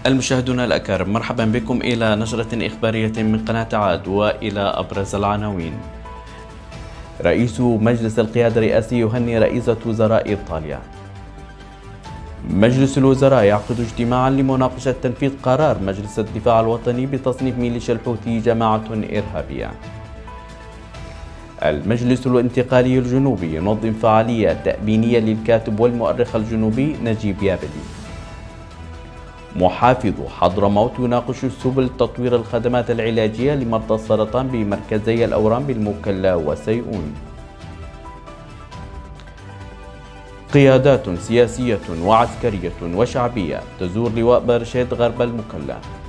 المشاهدون الأكارم، مرحبا بكم إلى نشرة إخبارية من قناة عاد، وإلى أبرز العناوين. رئيس مجلس القيادة الرئاسي يهني رئيسة وزراء إيطاليا. مجلس الوزراء يعقد اجتماعا لمناقشة تنفيذ قرار مجلس الدفاع الوطني بتصنيف ميليشيا الحوثي جماعة إرهابية. المجلس الانتقالي الجنوبي ينظم فعالية تأبينية للكاتب والمؤرخ الجنوبي نجيب يابلي. محافظ حضرموت يناقش سبل تطوير الخدمات العلاجية لمرضى السرطان بمركزي الأورام بالمكلا وسيئون. قيادات سياسية وعسكرية وشعبية تزور لواء بارشيد غرب المكلا.